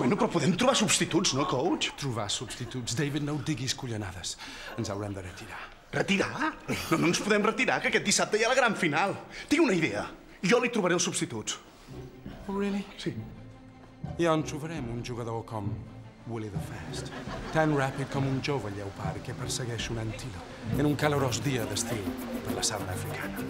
Bueno, però podem trobar substituts, no, coach? Trobar substituts. David, no ho diguis collonades. Ens haurem de retirar. Retirar? No ens podem retirar, que aquest dissabte hi ha la gran final. Tinc una idea. Jo li trobaré els substituts. Oh, really? Sí. I on trobarem un jugador com Willie the Fast, tan ràpid com un jove lleopard que persegueix un antílop en un calorós dia d'estiu per la sabana africana.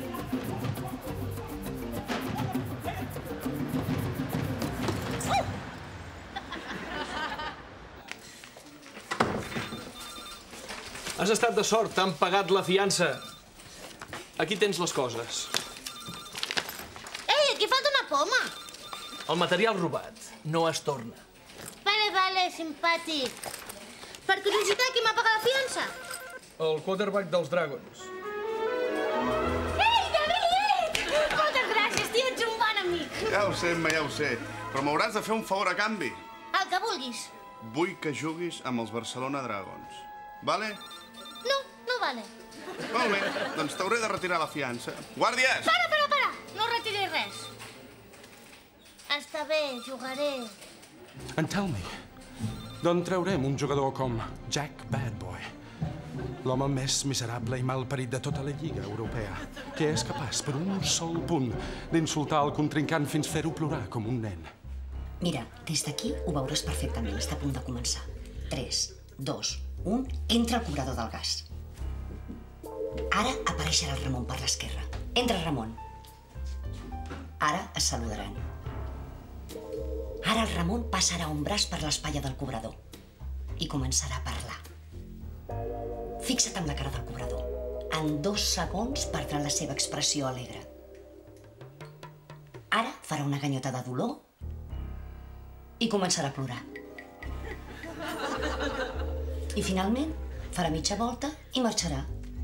Has estat de sort, t'han pagat la fiança. Aquí tens les coses. Ei, aquí falta una poma. El material robat no es torna. Vale, simpàtic. Per curiositat, qui m'ha pagat la fiança? El quarterback dels Dragons. Ei, David! Moltes gràcies, tio, ets un bon amic. Ja ho sé, Emma, ja ho sé. Però m'hauràs de fer un favor a canvi. El que vulguis. Vull que juguis amb els Barcelona Dragons. Vale? No vale. Molt bé, doncs t'hauré de retirar la fiança. Guàrdies! Para! No retiris res. Està bé, jugaré. And tell me, d'on traurem un jugador com Jack Badboy, l'home més miserable i malparit de tota la Lliga Europea, que és capaç, per un sol punt, d'insultar el contrincant fins fer-ho plorar com un nen? Mira, des d'aquí ho veuràs perfectament. Està a punt de començar. 3, 2, 1... Entra el cobrador del gas. Ara apareixerà el Ramon per l'esquerra. Entra, Ramon. Ara es saludaran. Ara el Ramon passarà un braç per l'espatlla del cobrador i començarà a parlar. Fixa't amb la cara del cobrador. En 2 segons perdrà la seva expressió alegre. Ara farà una ganyota de dolor i començarà a plorar. I finalment farà mitja volta i marxarà.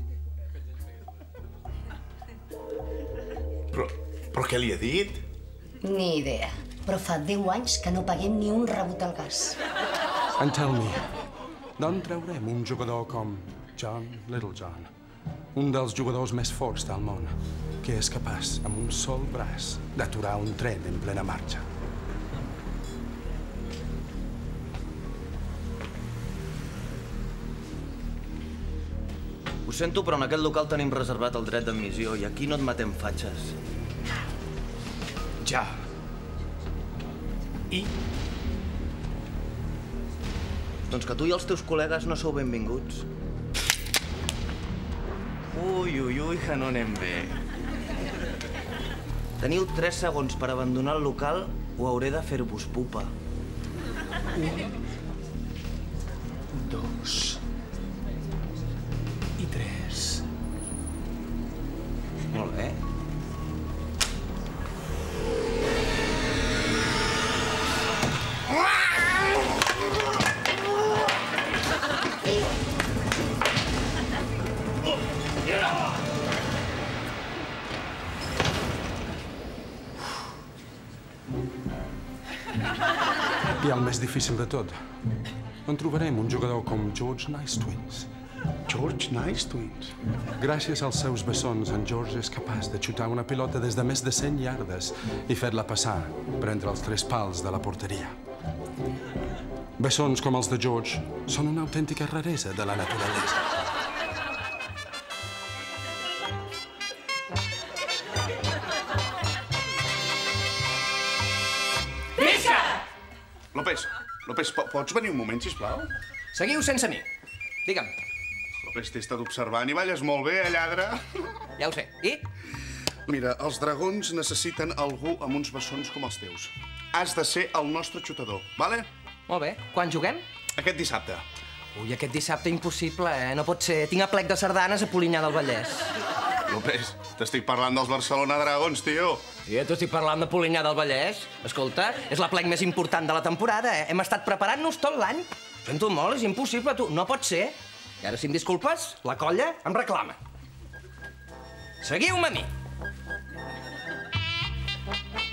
Però què li ha dit? Ni idea. Però fa 10 anys que no paguem ni un rebut al gas. And tell me, d'on traurem un jugador com John Littlejohn, un dels jugadors més forts del món, que és capaç, amb un sol braç, d'aturar un tren en plena marxa? Ho sento, però en aquest local tenim reservat el dret d'admissió i aquí no et matem fatxes. Ja. I? Doncs que tu i els teus col·legues no sou benvinguts. Ui, que no anem bé. Teniu 3 segons per abandonar el local o hauré de fer-vos pupa. 1, 2 i 3. Molt bé. I el més difícil de tot, on trobarem un jugador com George Nicetwins? George Nicetwins? Gràcies als seus bessons, en George és capaç de xutar una pilota des de més de 100 iardes i fer-la passar per entre els 3 pals de la porteria. Bessons com els de George són una autèntica raresa de la naturalesa. López, pots venir un moment, sisplau? Seguiu sense mi. Digue'm. López, t'he estat observant i balles molt bé, lladre. Ja ho sé. I? Mira, els dragons necessiten algú amb uns bessons com els teus. Has de ser el nostre xutador, vale? Molt bé. Quan juguem? Aquest dissabte. Ui, aquest dissabte impossible, No pot ser. Tinc a plec de sardanes a Polinyà del Vallès. López, t'estic parlant dels Barcelona Dragons, tio. Sí, t'estic parlant de Polinyà del Vallès. Escolta, és la plec més important de la temporada, Hem estat preparant-nos tot l'any. Sento molt, és impossible, tu. No pot ser. I ara, si em disculpes, la colla em reclama. Seguiu-me a mi.